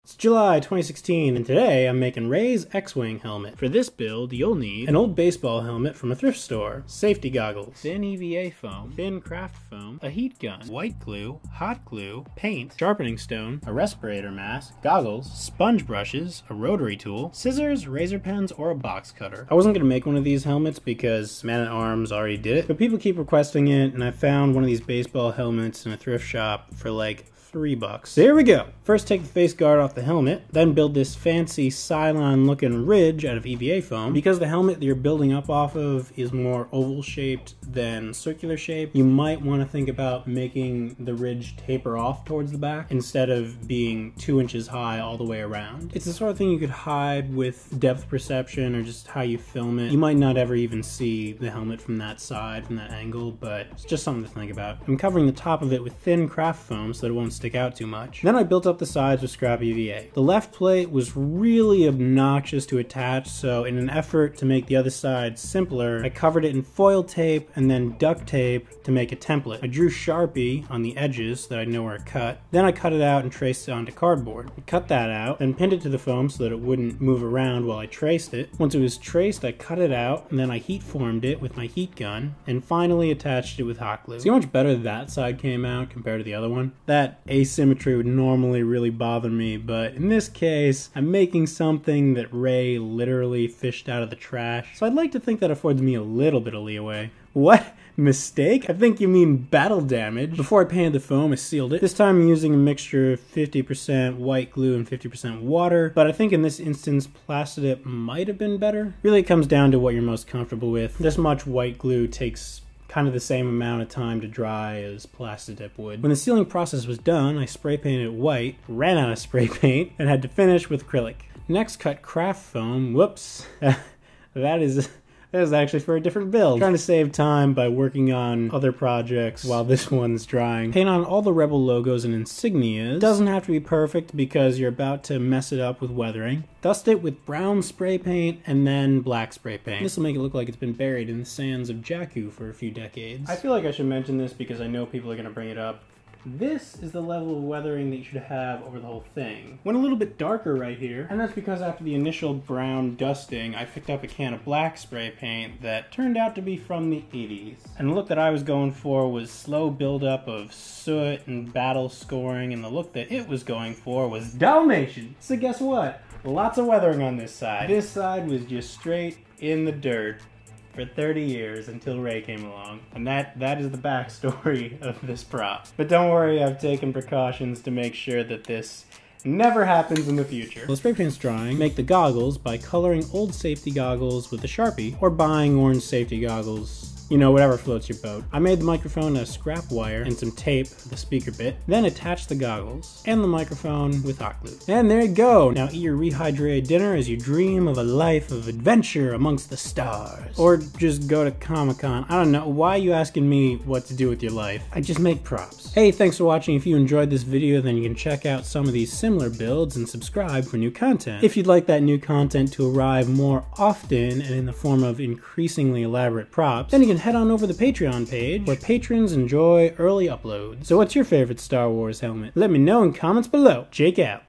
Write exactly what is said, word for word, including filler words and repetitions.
It's July twenty sixteen, and today I'm making Rey's X-Wing helmet. For this build, you'll need an old baseball helmet from a thrift store, safety goggles, thin E V A foam, thin craft foam, a heat gun, white glue, hot glue, paint, sharpening stone, a respirator mask, goggles, sponge brushes, a rotary tool, scissors, razor pens, or a box cutter. I wasn't going to make one of these helmets because Man-at-Arms already did it, but people keep requesting it, and I found one of these baseball helmets in a thrift shop for like three bucks. So here we go. First take the face guard off the helmet, then build this fancy Cylon looking ridge out of E V A foam. Because the helmet that you're building up off of is more oval shaped than circular shape, you might want to think about making the ridge taper off towards the back instead of being two inches high all the way around. It's the sort of thing you could hide with depth perception or just how you film it. You might not ever even see the helmet from that side, from that angle, but it's just something to think about. I'm covering the top of it with thin craft foam so that it won't stick out too much. Then I built up the sides with scrap E V A. The left plate was really obnoxious to attach, so in an effort to make the other side simpler, I covered it in foil tape and then duct tape to make a template. I drew Sharpie on the edges so that I know where to cut. Then I cut it out and traced it onto cardboard. I cut that out, then pinned it to the foam so that it wouldn't move around while I traced it. Once it was traced, I cut it out, and then I heat formed it with my heat gun, and finally attached it with hot glue. See how much better that side came out compared to the other one? That asymmetry would normally really bother me, but in this case, I'm making something that Rey literally fished out of the trash, so I'd like to think that affords me a little bit of leeway. What? Mistake? I think you mean battle damage. Before I painted the foam, I sealed it. This time I'm using a mixture of fifty percent white glue and fifty percent water, but I think in this instance, Plastidip might have been better. Really, it comes down to what you're most comfortable with. This much white glue takes kind of the same amount of time to dry as Plastidip would. When the sealing process was done, I spray painted it white, ran out of spray paint, and had to finish with acrylic. Next, cut craft foam. Whoops. that is... That is actually for a different build. I'm trying to save time by working on other projects while this one's drying. Paint on all the Rebel logos and insignias. Doesn't have to be perfect because you're about to mess it up with weathering. Dust it with brown spray paint and then black spray paint. This will make it look like it's been buried in the sands of Jakku for a few decades. I feel like I should mention this because I know people are going to bring it up. This is the level of weathering that you should have over the whole thing. Went a little bit darker right here, and that's because after the initial brown dusting, I picked up a can of black spray paint that turned out to be from the eighties. And the look that I was going for was slow buildup of soot and battle scoring, and the look that it was going for was Dalmatian. So guess what? Lots of weathering on this side. This side was just straight in the dirt for thirty years until Rey came along. And that that is the backstory of this prop. But don't worry, I've taken precautions to make sure that this never happens in the future. Well, the spray paint's drying. Make the goggles by coloring old safety goggles with a Sharpie or buying orange safety goggles. You know, whatever floats your boat. I made the microphone out of scrap wire and some tape for the speaker bit, then attached the goggles and the microphone with hot glue. And there you go! Now eat your rehydrated dinner as you dream of a life of adventure amongst the stars. Or just go to Comic-Con. I don't know, why are you asking me what to do with your life? I just make props. Hey, thanks for watching. If you enjoyed this video, then you can check out some of these similar builds and subscribe for new content. If you'd like that new content to arrive more often and in the form of increasingly elaborate props, then you can head on over to the Patreon page where patrons enjoy early uploads. So what's your favorite Star Wars helmet? Let me know in comments below. Jake out.